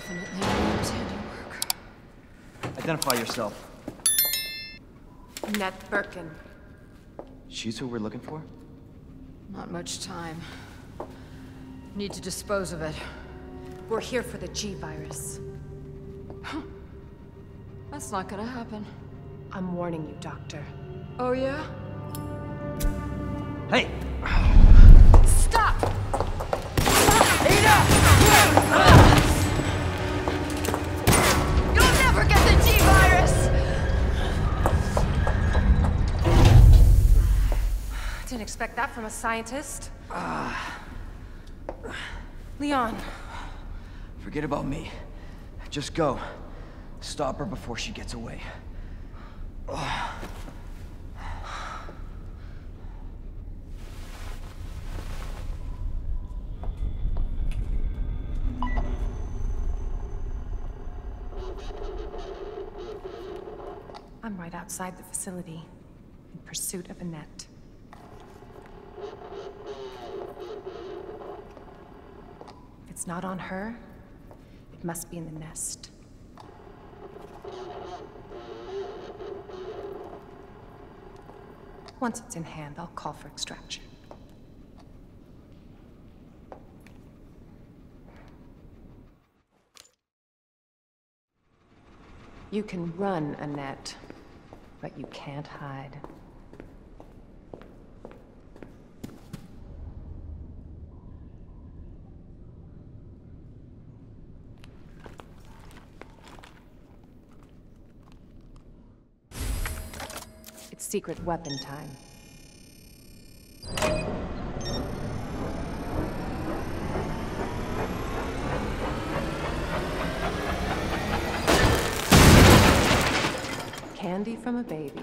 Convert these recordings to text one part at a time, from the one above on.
Definitely William's handiwork. Identify yourself. Annette Birkin. She's who we're looking for? Not much time. Need to dispose of it. We're here for the G-Virus. That's not gonna happen. I'm warning you, Doctor. Oh yeah? Hey! Stop! You'll never get the G-Virus! Didn't expect that from a scientist. Leon. Forget about me. Just go. Stop her before she gets away. I'm right outside the facility, in pursuit of Annette. If it's not on her, it must be in the nest. Once it's in hand, I'll call for extraction. You can run, Annette, but you can't hide. It's secret weapon time. Candy from a baby.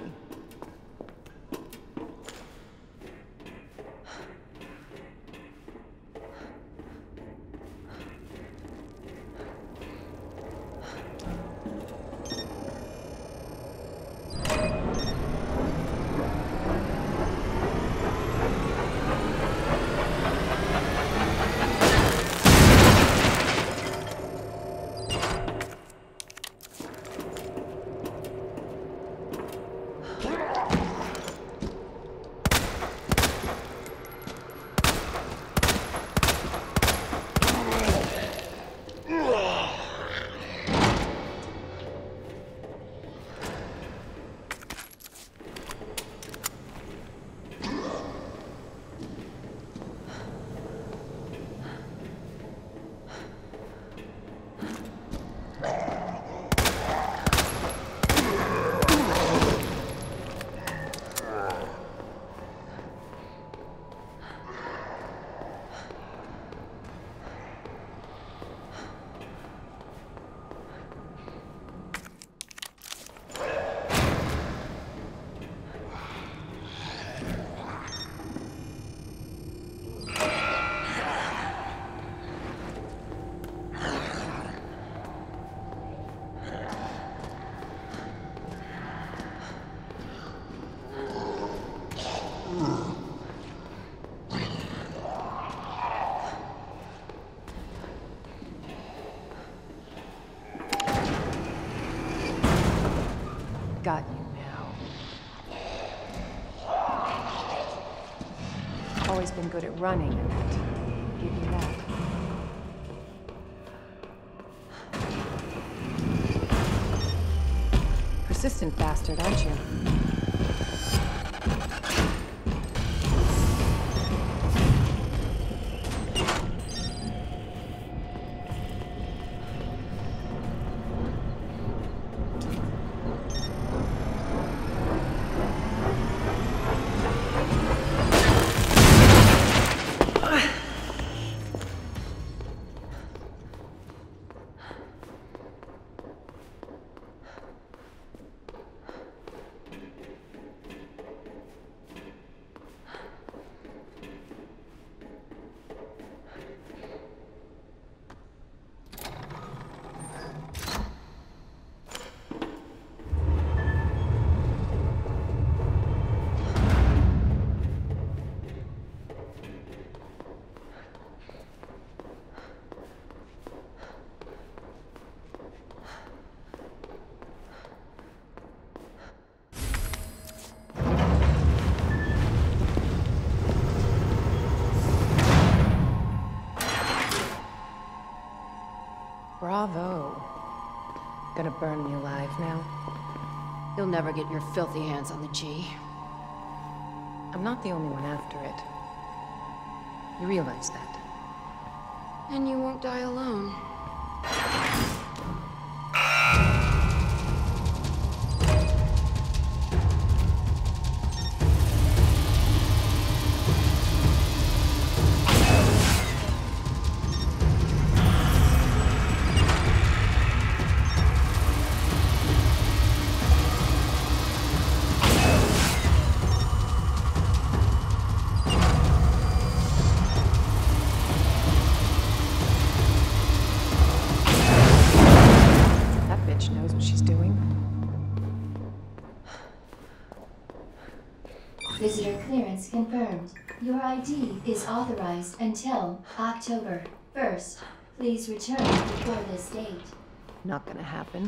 Got you now. Always been good at running, Annette. Give you that. Persistent bastard, aren't you? Bravo. Gonna burn me alive now? You'll never get your filthy hands on the G. I'm not the only one after it. You realize that? And you won't die alone. Knows what she's doing. Visitor clearance confirmed. Your ID is authorized until October 1st. Please return before this date. Not gonna happen.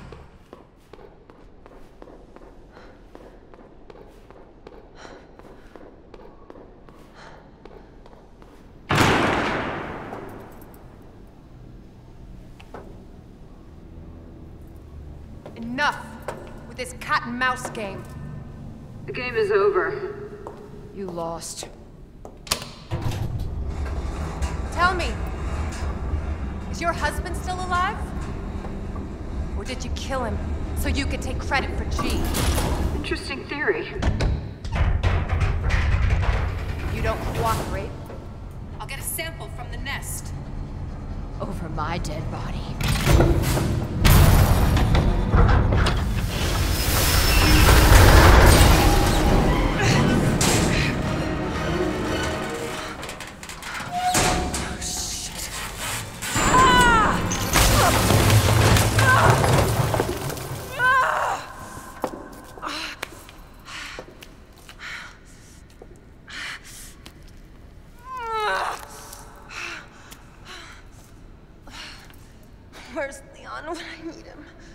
Enough with this cat and mouse game. The game is over. You lost. Tell me, is your husband still alive? Or did you kill him so you could take credit for G? Interesting theory. You don't cooperate, I'll get a sample from the nest. Over my dead body. Where's Leon when I need him?